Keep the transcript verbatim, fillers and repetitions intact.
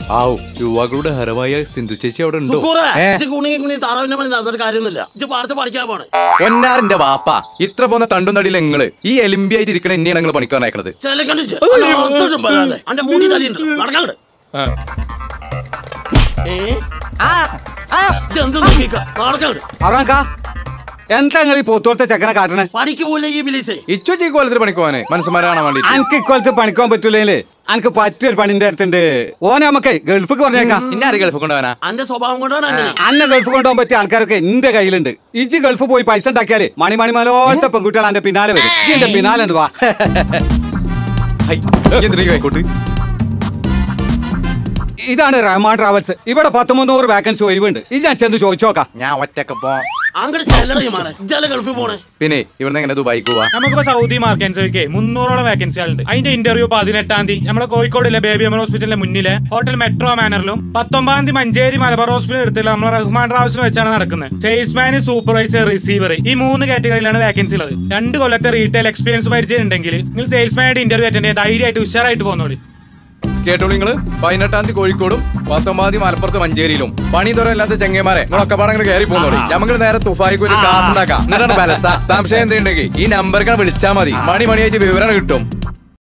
ആവു യുവാക്കളുടെ ഹരമായ സിന്ധു ചേച്ചി അവിടെ ഉണ്ടോ? പൊന്നാറിന്റെ വാപ്പ ഇത്ര പോന്ന തണ്ടും തടിയിൽ നിങ്ങള് ഈ എലിമ്പിയായിട്ട് ഇരിക്കണ എന്നെയാണ് നിങ്ങൾ പണിക്കാൻ അയക്കണത്. എന്താ ഈ പോത്തോളത്തെ ചെക്കനെ കാട്ടണേ? പണിക്ക് പോലെ ഇക്കോലത്തിൽ പണിക്ക് പോവാനെ മനുഷ്യന്മാരാണ് വേണ്ടി. എനിക്ക് ഇക്കോലത്തിൽ പണിക്കാൻ പറ്റൂലേ? എനിക്ക് പറ്റിയൊരു പണിന്റെ അടുത്തുണ്ട്. ഓനെ നമുക്ക് ഗൾഫ് പറഞ്ഞേക്കാം. ഇന്നെ ആര് ഗൾഫ് കൊണ്ടുപോകാനാ? അന്റെ സ്വഭാവം കൊണ്ടാണ് അന്നെ ഗൾഫ് കൊണ്ടുപോകാൻ പറ്റിയ ആൾക്കാരൊക്കെ എന്റെ കയ്യിലുണ്ട്. ഇജി ഗൾഫ് പോയി പൈസ ഉണ്ടാക്കിയാല് മണി മണി മലോട്ട പെൺകുട്ടികൾ എന്റെ പിന്നാലെ വരും. എന്റെ പിന്നാലെ ഉണ്ട്. വാ ഇതാണ് റഹ്മാൻ ട്രാവൽസ്. ഇവിടെ പത്ത് മുന്നൂറ് വേക്കൻസി ഒഴിവുണ്ട്. ഇത് ഞാൻ ചെന്ന് ചോദിച്ചു നോക്കാം. ഞാൻ ഒറ്റക്ക് പോ. പിന്നെ ഇവിടുന്ന് എങ്ങനെ ദുബായിക്ക് പോവാ? നമുക്കിപ്പോ സൗദി മാർക്കൻസിലേക്ക് മുന്നൂറോളം വേക്കൻസി ഉണ്ട്. അതിന്റെ ഇന്റർവ്യൂ പതിനെട്ടാം തീയതി നമ്മുടെ കോഴിക്കോടിലെ ബേബി അമർ ഹോസ്പിറ്റലിന്റെ മുന്നിലെ ഹോട്ടൽ മെട്രോ മാനറിലും പത്തൊമ്പതാം തീയതി മഞ്ചേരി മലബാർ ഹോസ്പിറ്റൽ എടുത്തില്ല നമ്മളെ റഹ്മാൻ ട്രാവൽസിൽ വെച്ചാണ് നടക്കുന്നത്. സെയിൽസ്മാൻ, സൂപ്പർവൈസർ, റിസീവർ ഈ മൂന്ന് കാറ്റഗറിയിലാണ് വേക്കൻസി ഉള്ളത്. രണ്ട് കൊല്ലത്തെ റീറ്റെയിൽ എക്സ്പീരിയൻസ് പരിചയം ഉണ്ടെങ്കിൽ നിങ്ങൾ സെയിൽസ്മാനായിട്ട് ഇന്റർവ്യൂ അറ്റൻഡ് ചെയ്യാൻ ധൈര്യമായിട്ട് ഉഷാറായിട്ട് പോകുന്നോളി. കേട്ടോളൂ നിങ്ങള് പതിനെട്ടാം തീയതി കോഴിക്കോടും പത്തൊമ്പതാം തീയതി മലപ്പുറത്ത് മഞ്ചേരിയിലും പണി തുറയില്ലാത്ത ചെങ്ങന്മാരെ നിങ്ങളൊക്കെ പാടങ്ങൾ കയറി പോകുന്നോളി. നമുക്ക് നേരെ തുഫായിക്ക് ഒരു ക്ലാസ് ഉണ്ടാക്കാം. എന്നിട്ടാണ് ബലസ സംശയം എന്തുണ്ടെങ്കിൽ ഈ നമ്പറിക്കാണ് വിളിച്ചാൽ മതി. മണി മണിയായിട്ട് വിവരം കിട്ടും.